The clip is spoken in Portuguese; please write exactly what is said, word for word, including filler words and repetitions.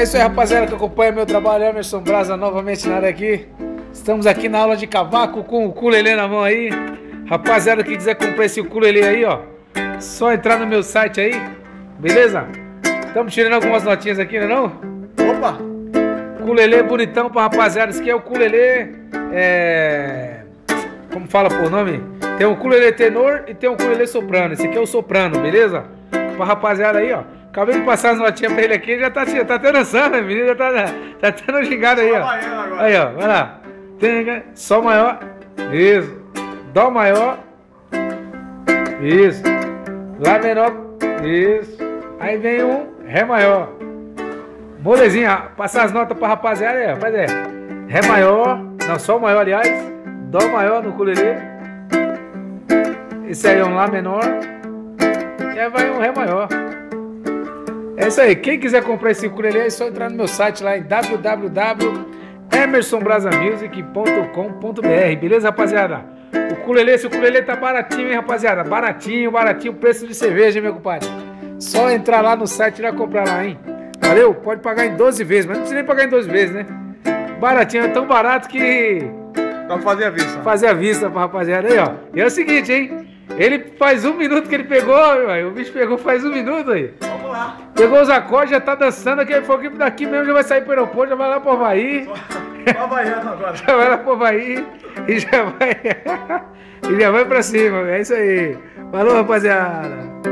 É isso aí, rapaziada, que acompanha meu trabalho. Emerson Brasa novamente na área aqui. Estamos aqui na aula de cavaco com o ukulele na mão aí. Rapaziada, que quiser comprar esse ukulele aí, ó, só entrar no meu site aí, beleza? Estamos tirando algumas notinhas aqui, não é não? Opa! Ukulele bonitão pra rapaziada. Esse aqui é o ukulele, é... como fala por nome? Tem um ukulele tenor e tem um ukulele soprano. Esse aqui é o soprano, beleza? Pra rapaziada aí, ó. Acabei de passar as notinhas pra ele aqui, ele já tá, já tá até dançando, a menina já tá, tá tendo gingado aí, ó. Aí, ó, vai lá. Tem, Sol maior, isso. Dó maior, isso. Lá menor, isso. Aí vem um Ré maior. Molezinha, passar as notas pra rapaziada aí, ó. Faz é. Ré maior, não, Sol maior, aliás. Dó maior no ukulele. Esse aí é um Lá menor. E aí vai um Ré maior. É isso aí, quem quiser comprar esse ukulele é só entrar no meu site lá em w w w ponto emerson brasa music ponto com ponto b r, beleza, rapaziada? O ukulele, esse ukulele tá baratinho, hein, rapaziada? Baratinho, baratinho, preço de cerveja, hein, meu compadre? Só entrar lá no site e já comprar lá, hein? Valeu? Pode pagar em doze vezes, mas não precisa nem pagar em doze vezes, né? Baratinho, é tão barato que... Dá pra fazer a vista. Fazer a vista pra rapaziada aí, ó. E é o seguinte, hein? Ele faz um minuto que ele pegou, meu, o bicho pegou faz um minuto aí. Vamos lá. Pegou os acordes, já tá dançando aqui, ele falou que daqui mesmo já vai sair pro aeroporto, já vai lá pro Havaí. Só baiano agora. Já vai lá pro Havaí e já vai. E já vai pra cima, é isso aí. Falou, rapaziada.